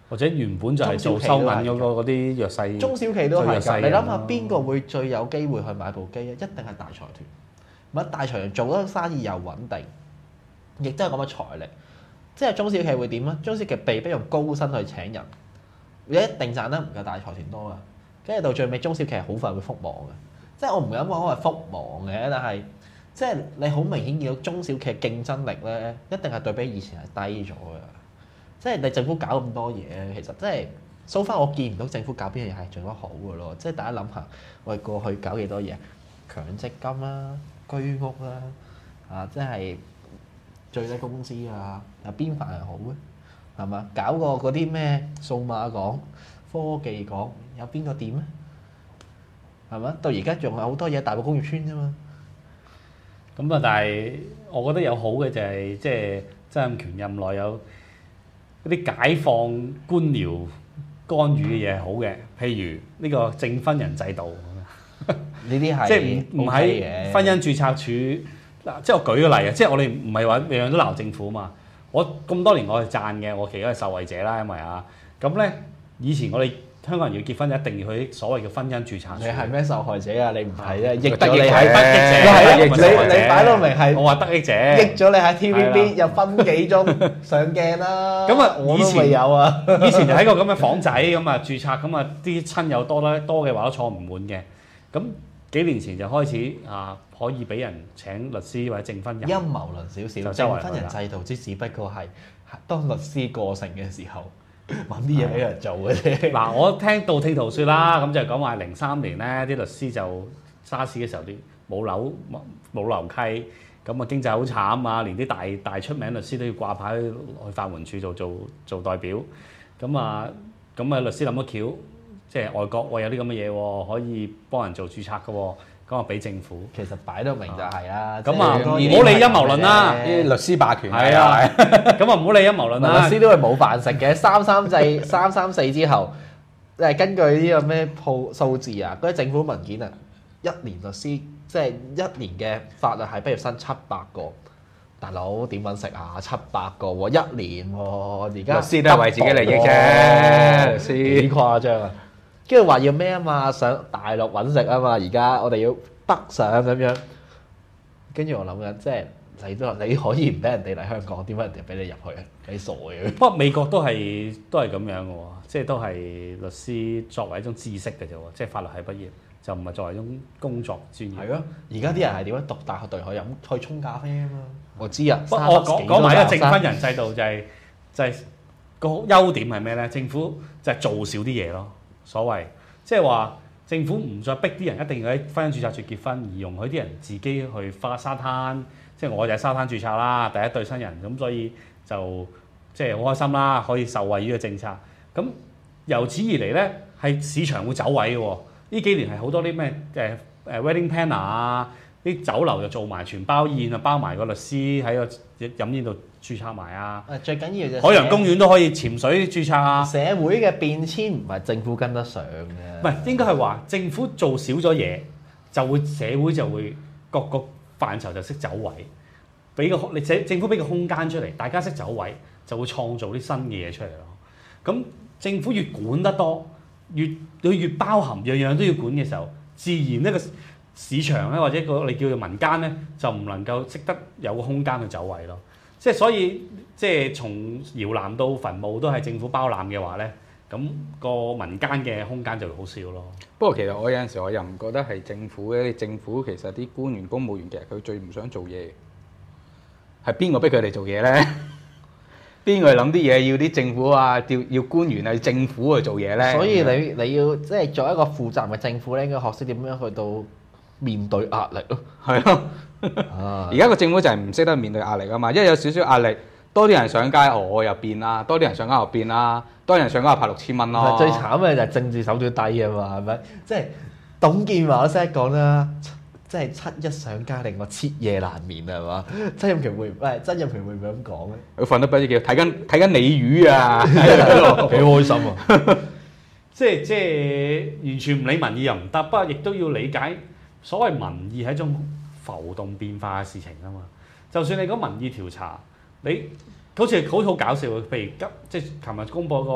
或者原本就係做收銀嗰啲弱勢， 中小企都係㗎。你諗下咯邊個會最有機會去買部機啊？一定係大財團。乜大財團做得生意又穩定，亦都係咁嘅財力。即係中小企會點啊？中小企被逼用高薪去請人，你一定賺得唔夠大財團多啊！跟住到最尾，中小企係好快會覆亡嘅。即係我唔敢講我係覆亡嘅，但係即係你好明顯見到中小企競爭力咧，一定係對比以前係低咗嘅。即係你政府搞咁多嘢，其實即係 so far 我見唔到政府搞邊樣嘢係做得好嘅咯。即係大家諗下，我哋過去搞幾多嘢，強積金啦、居屋啦，即係最低工資啊，有邊份係好嘅？係嘛？搞過嗰啲咩數碼港、科技港，有邊個掂咧？係嘛？到而家仲有好多嘢大埔工業村啫嘛。 咁啊，但係我覺得有好嘅就係即係曾蔭權任內有嗰啲解放官僚干預嘅嘢係好嘅，譬如呢個證婚人制度， 呢啲係即係唔喺婚姻註冊處嗱，即係我舉個例啊，即係我哋唔係話樣樣都鬧政府嘛。我咁多年我係讚嘅，我其中係受惠者啦，因為咁咧以前我哋香港人要結婚一定要去所謂嘅婚姻註冊處。 你係咩受害者啊？你唔係啊，益得咗你係喺得益者， 你擺到明係我話得益者， 益咗你喺 TVB 有分幾鐘上鏡啦。 咁啊， 我都未有啊。 以前就喺個咁嘅房仔咁啊註冊，咁啊啲親友多嘅話都坐唔滿嘅。咁幾年前就開始可以俾人請律師或者證婚人。 陰謀論少少，證婚人制度只不過係當律師過剩嘅時候揾啲嘢俾人做嘅啫。 嗱，我聽道聽途說啦，咁就講話03年咧，啲律師就沙士嘅時候啲冇樓契，咁啊經濟好慘啊，連啲大出名律師都要掛牌去法援處做代表。咁啊律師諗咗橋，即係外國有啲咁嘅嘢喎，可以幫人做註冊嘅喎，咁啊俾政府。 其實擺到明就係啦。 咁啊唔好理陰謀論啦， 啲律師霸權係啊，咁啊唔好理陰謀論啦。 律師都係冇飯食嘅。334之後，根據呢個咩數字啊，嗰啲政府文件啊，一年律師即係一年嘅法律系畢業生700個。大佬點揾食啊？700個喎，一年喎，而家律師都係為自己利益啫，律師幾誇張啊！跟住話要咩啊嘛？上大陸揾食啊嘛！而家我哋要北上咁樣，跟住我諗緊，即係你可以唔俾人哋嚟香港，點解人哋俾你入去啊？你傻嘅！ 不過美國都係咁樣嘅喎，即係都係律師作為一種知識嘅啫喎，即係法律系畢業就唔係作為一種工作專業。 係咯，而家啲人係點樣讀大學對可以去沖咖啡啊嘛！我知啊， 不過我講埋呢個證婚人制度就係個優點係咩咧？政府就係做少啲嘢咯。所謂即係話政府唔再逼啲人一定要喺婚姻註冊處結婚，而容許啲人自己去花沙灘，即係我就喺沙灘註冊啦，第一對新人咁，所以就即係好開心啦，可以受惠於呢個政策。咁由此而嚟咧，係市場會走位嘅喎。呢幾年係好多啲咩wedding planner 啊，啲酒樓就做埋全包宴啊，包埋個律師喺個飲宴度註冊埋啊！ 最緊要就海洋公園都可以潛水註冊啊！ 社會嘅變遷唔係政府跟得上嘅。 唔係應該係話政府做少咗嘢，社會就會各個範疇就識走位，政府俾個空間出嚟，大家識走位，就會創造啲新嘅嘢出嚟咯。咁政府越管得多，越包含，樣樣都要管嘅時候，自然呢個市場咧或者你叫做民間咧，就唔能夠識得有個空間去走位咯。即係所以，即係從搖籃到墳墓都係政府包攬嘅話咧，咁個民間嘅空間就會好少咯。 不過其實我有陣時我又唔覺得係政府嘅，政府其實啲官員、公務員其實佢最唔想做嘢，係邊個逼佢哋做嘢咧？邊個諗啲嘢要啲政府啊，要官員啊，要政府去做嘢咧？ 所以你要即係做一個負責任嘅政府咧，應該學識點樣去到面對壓力咯。 係咯。而家個政府就係唔識得面對壓力啊嘛，因為有少少壓力，多啲人上街，我又變啦；多啲人上街又變啦；多啲人上街又派6000蚊咯。 最慘嘅就係政治手段低啊嘛，係咪？即係董建華都識講啦，即係7·1上街令我徹夜難眠係嘛？曾蔭權會唔會咁講咧？ 佢瞓得不知幾睇緊鯉魚啊， 幾開心啊！ 即係完全唔理民意又唔得，不過亦都要理解所謂民意係一種浮動變化嘅事情啊嘛。就算你講民意調查，你好似好搞笑，譬如即係琴日公佈個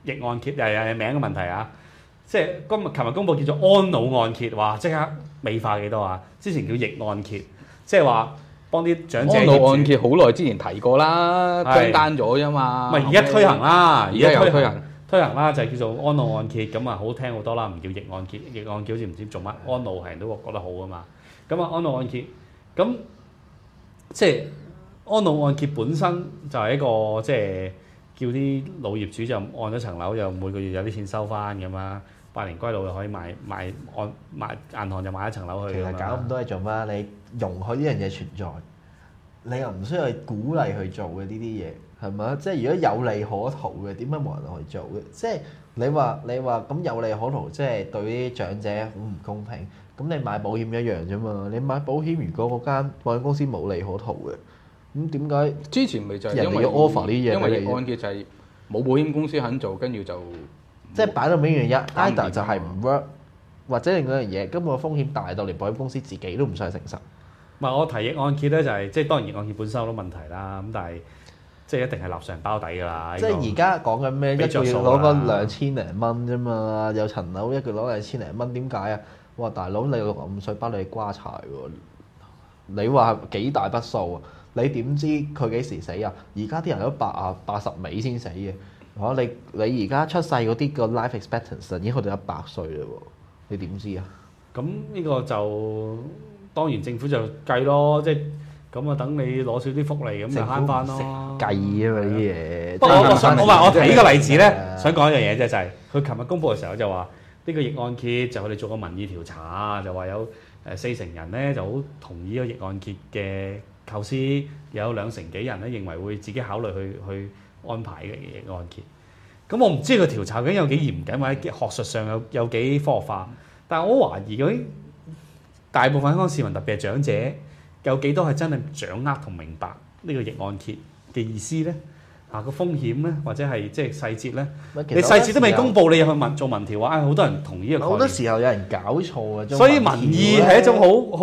逆按揭係名嘅問題啊！即係琴日公佈叫做安老按揭，哇！即刻美化幾多啊？之前叫逆按揭，即係話幫啲長者。 安老按揭好耐之前提過啦，中單咗啫嘛。 唔係而家推行啦， 而家有推行啦，就係叫做安老按揭，咁啊好聽好多啦，唔叫逆按揭。逆按揭好似唔知做乜，安老係人都覺得好啊嘛。咁啊安老按揭，咁即係安老按揭本身就係一個即係叫啲老業主就按咗層樓，就每個月有啲錢收翻咁啊。百年歸老就可以買銀行就買一層樓去。 其實搞咁多嘢做乜？你容許呢樣嘢存在，你又唔需要去鼓勵去做嘅呢啲嘢，係咪？即係如果有利可圖嘅，點解冇人去做嘅？即係你話咁有利可圖，即係對啲長者好唔公平。咁你買保險一樣啫嘛。你買保險，如果嗰間保險公司冇利可圖嘅，咁點解之前咪就係人哋要 offer 呢啲嘢？ 因為按揭就係冇保險公司肯做，跟住就。 即係擺到明樣嘢 either 就係唔 work，或者另外一樣嘢根本個風險大到連保險公司自己都唔想承受。 唔係我提逆按揭咧，就係即係當然逆按揭本身有好多問題啦，咁但係即係一定係立上包底㗎啦。 即係而家講緊咩？一個月攞個2000零蚊啫嘛，有層樓一個月攞2000零蚊，點解啊？哇！大佬你65歲包你瓜柴喎，你話幾大筆數啊？你點知佢幾時死啊？而家啲人都80尾先死嘅。你而家出世嗰啲個 life expectancy 已經去到100歲啦喎，你點知啊？ 咁呢個就當然政府就計咯，即係咁啊，等你攞少啲福利咁就慳翻咯。 計啊嘛啲嘢。 不過我提呢個例子咧，想講一樣嘢啫，就係佢琴日公佈嘅時候就話呢個逆按揭就佢哋做個民意調查，就話有40%人咧就好同意個逆按揭嘅構思，有20%幾人咧認為會自己考慮去安排嘅逆按揭，咁我唔知佢調查究竟有幾嚴謹，或者學術上有幾科學化，但係我懷疑嗰啲大部分香港市民，特別係長者，有幾多係真係掌握同明白呢個逆按揭嘅意思咧？個風險咧，或者係即係細節咧？你細節都未公佈，你又去做民調話，好多人同意呢個概念。 好多時候有人搞錯啊， 所以民意係一種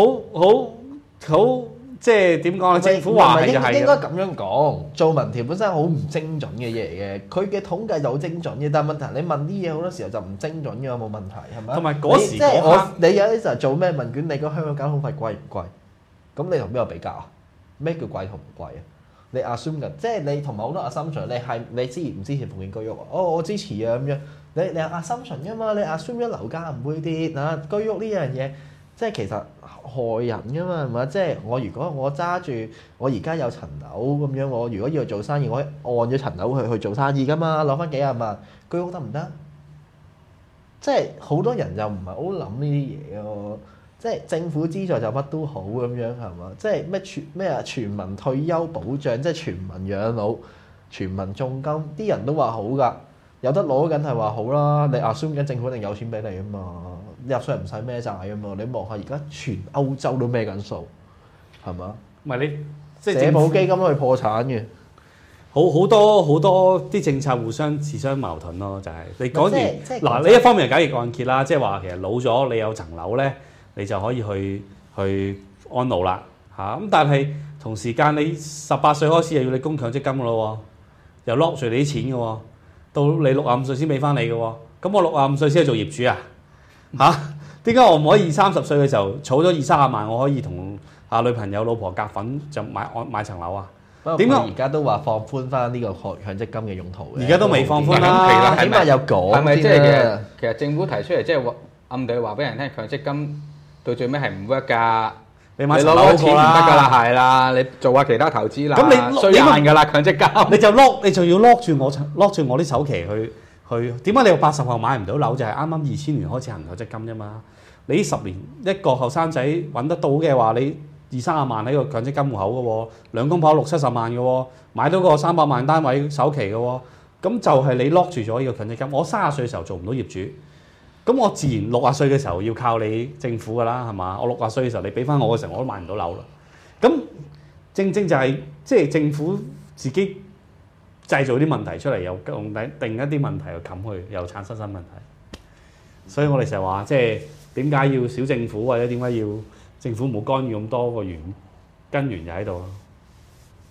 好。即係點講咧？政府話係就係應該咁樣講，做民調本身係好唔精準嘅嘢嚟嘅。佢嘅統計就好精準嘅，但係問題你問啲嘢好多時候就唔精準嘅，冇問題係咪？ 同埋嗰時嗰刻， 你有啲時候做咩問卷？你個香港交通費貴唔貴？咁你同邊個比較啊？咩叫貴同唔貴啊？你 assume 嘅，即係你同埋好多 assumption，你支唔支持復建居屋啊？哦，我支持啊咁樣。你係 assumption 㗎嘛？你 assume 咗樓價唔會跌啊，居屋呢樣嘢。即係其實害人㗎嘛，係咪？即係如果我揸住我而家有層樓咁樣，我如果要做生意，我可以按咗層樓去做生意㗎嘛，攞翻幾廿萬居屋得唔得？即係好多人就唔係好諗呢啲嘢咯。即係政府資助就乜都好咁樣係嘛？即係全民退休保障，即係全民養老、全民種金，啲人都話好㗎，有得攞緊係話好啦。你 assume 緊政府一定有錢俾你啊嘛。入稅唔使孭債啊嘛！你望下而家全歐洲都孭緊數，係嘛？ 唔係你即係社保基金都係破產嘅， 好多啲政策互相自相矛盾咯，就係你講完嗱，你一方面係搞逆按揭啦，即係話其實老咗你有層樓咧，你就可以去安老啦嚇。咁但係同時間你18歲開始又要你供強積金㗎咯喎，又 lock 住你啲錢㗎喎，到你65歲先俾翻你㗎喎。咁我65歲先去做業主啊？點解我唔可以20-30歲嘅時候儲咗20-30萬，我可以同女朋友老婆夾份就買層樓啊？點解而家都話放寬翻呢個強積金嘅用途嘅？ 而家都未放寬啦， 起碼有講。 係咪即係其實政府提出嚟即係暗地話俾人聽，強積金到最尾係唔 work 㗎？你買層樓攞錢唔得㗎啦，係啦，你做下其他投資啦。 咁你衰硬㗎啦，強積金。 你就要 lock 住我啲首期去。點解你話80後買唔到樓？就係啱啱2000年開始行強積金啫嘛。你10年一個後生仔揾得到嘅話，你20-30萬喺個強積金戶口嘅喎，兩公婆60-70萬嘅喎，買到個300萬單位首期嘅喎，咁就係你 lock 住咗呢個強積金。我30歲嘅時候做唔到業主，咁我自然60歲嘅時候要靠你政府㗎啦，係嘛？我60歲嘅時候你俾翻我嘅時候，我都買唔到樓啦。咁正就係即係政府自己製造啲問題出嚟，又定一啲問題又冚佢，又產生新問題。所以我哋成日話，即係點解要小政府，或者點解要政府冇干預咁多個根源就喺度咯。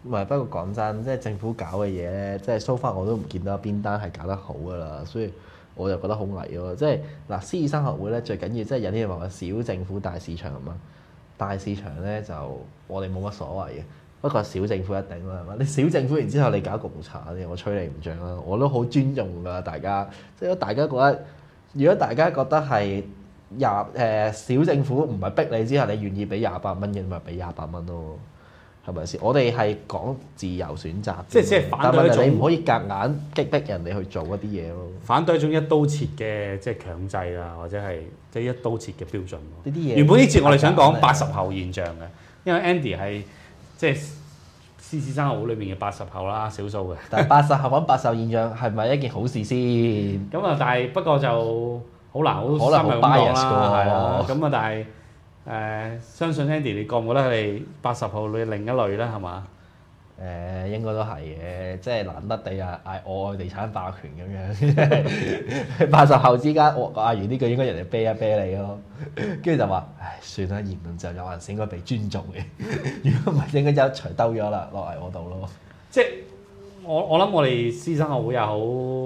唔係，不過講真，即係政府搞嘅嘢咧，即係 so far 我都唔見到邊單係搞得好噶啦，所以我就覺得好危咯。即係嗱，獅子山學會咧最緊要即係有啲人話小政府大市場啊嘛，大市場咧就我哋冇乜所謂嘅，不過小政府一定啦，係嘛？你小政府然之後你搞共產嘅，我吹你唔脹啦，我都好尊重㗎，大家即係如果大家覺得係小政府唔係逼你之後，你願意俾28蚊嘅，咪俾28蚊咯。係咪先？我哋係講自由選擇， 即係反對一種， 你唔可以夾硬逼人哋去做一啲嘢咯。 反對一種一刀切嘅即係強制啊，或者係即係一刀切嘅標準咯。 呢啲嘢原本呢節我哋想講80後現象嘅，因為 Andy 係即係獅子山學會裏面嘅80後啦，少數嘅。 但係80後揾80後現象係咪一件好事先？ 咁啊，但係不過就好難好可能好 bias 㗎喎。 係啦，咁啊，但係。相信 Andy，你覺唔覺得佢哋80後嘅另一類咧？係嘛？ 應該都係嘅，即係難得地啊嗌我愛地產霸權咁樣。80後之間，我嗌完呢句應該人哋啤一啤你咯，跟住就話：唉，算啦，言論就有陣時應該被尊重嘅。如果唔係，應該一錘兜咗啦，落嚟我度咯。 即係我諗，我哋獅子山學會又好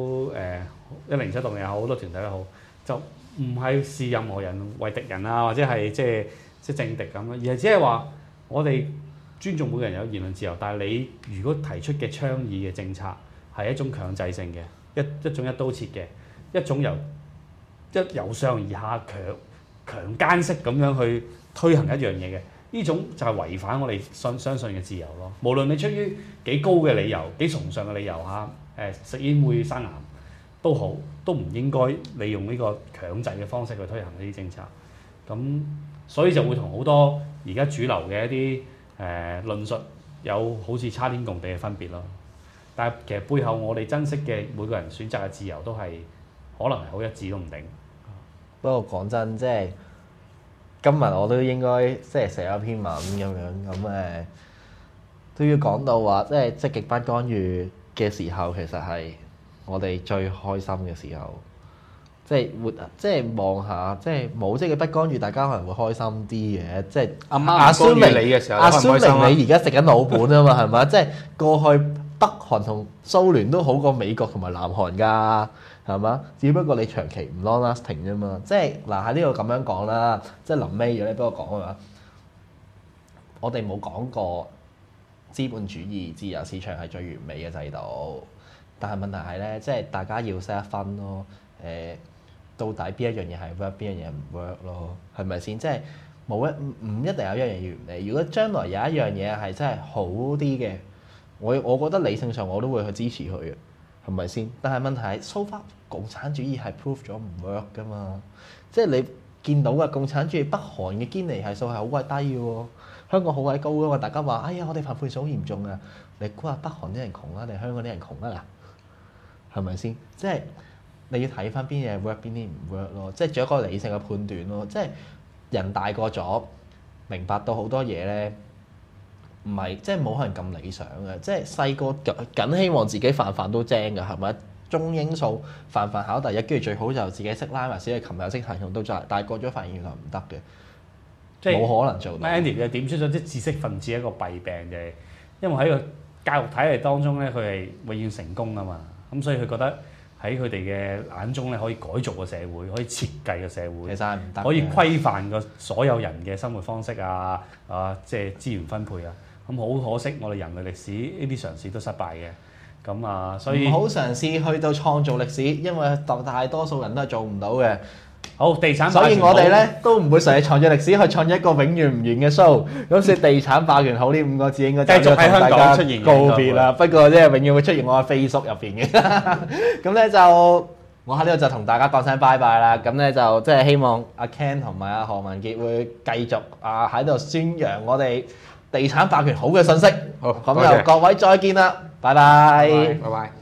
，107動又好，好多團體都好，就唔係視任何人為敵人啊，或者係即係政敵咁咯，而係只係話我哋尊重每個人有言論自由，但係你如果提出嘅倡議嘅政策係一種強制性嘅，一種一刀切嘅，一種由上而下強姦式咁樣去推行一樣嘢嘅，呢種就係違反我哋相信嘅自由咯。無論你出於幾高嘅理由、幾崇尚嘅理由嚇，食煙會生癌都好，都唔應該利用呢個強制嘅方式去推行呢啲政策。咁所以就會同好多而家主流嘅一啲論述有好似差天共地嘅分別咯。但係其實背後我哋珍惜嘅每個人選擇嘅自由都係可能係好一致都唔定。 不過講真，即係今日我都應該即係寫咗篇文咁樣，咁都要講到話，即係積極不干預嘅時候，其實係我哋最開心嘅時候。即係望下，即係冇積極不干預，大家可能會開心啲嘅。即係阿蘇明你嘅時候， 阿蘇明你而家食緊老本啊嘛，係咪？即係過去北韓同蘇聯都好過美國同埋南韓㗎，係嘛？只不過你長期唔 long lasting 啫嘛。即係嗱喺呢度咁樣講啦，即係臨尾咗咧，俾我講啊嘛。我哋冇講過資本主義自由市場係最完美嘅制度，但係問題係咧，即係大家要識得分咯。到底邊一樣嘢係 work， 邊一樣嘢唔 work 咯？係咪先？即係唔一定有一樣嘢完美。如果將來有一樣嘢係真係好啲嘅，我覺得理性上我都會去支持佢嘅，係咪先？但係問題係 so far 共產主義係 prove 咗唔 work 㗎嘛？即係你見到嘅共產主義，北韓嘅堅尼係數係好鬼低嘅喎，香港好鬼高㗎嘛。大家話：哎呀，我哋貧富數好嚴重啊！你估下北韓啲人窮啊，定香港啲人窮啊？係咪先？即係。你要睇翻邊嘢 work， 邊啲唔 work 咯，即係做一個理性嘅判斷咯。即係人大個咗，明白到好多嘢咧，唔係即係冇可能咁理想嘅。即係細個緊希望自己飯都精㗎，係咪？中英數飯考第一，跟住最好就自己識拉埋，小學琴日又識彈琴都得。但係過咗發現原來唔得嘅，即係冇可能做到。 Andy 就點出咗啲知識分子一個弊病就係，因為喺個教育體系當中咧，佢係永遠成功啊嘛，咁所以佢覺得。喺佢哋嘅眼中咧，可以改造個社會，可以設計個社會， 其實係唔得， 可以規範個所有人嘅生活方式啊，即係資源分配啊。咁好可惜，我哋人類歷史呢啲嘗試都失敗嘅。咁啊，所以唔好嘗試去到創造歷史，因為大多數人都係做唔到嘅。 好，地產霸權， 所以我哋咧都唔會嘗試創造歷史，去創造一個永遠唔完嘅 show。咁所以地產霸權好呢5個字應該繼續喺香港出現告別啦。不過即係永遠會出現我嘅 Facebook 入邊嘅。咁咧就我喺呢度就同大家講聲拜拜啦。咁咧就即係希望阿 Ken 同埋阿何文傑會繼續喺度宣揚我哋地產霸權好嘅信息。 好， 咁就各位再見啦，拜拜。 拜拜。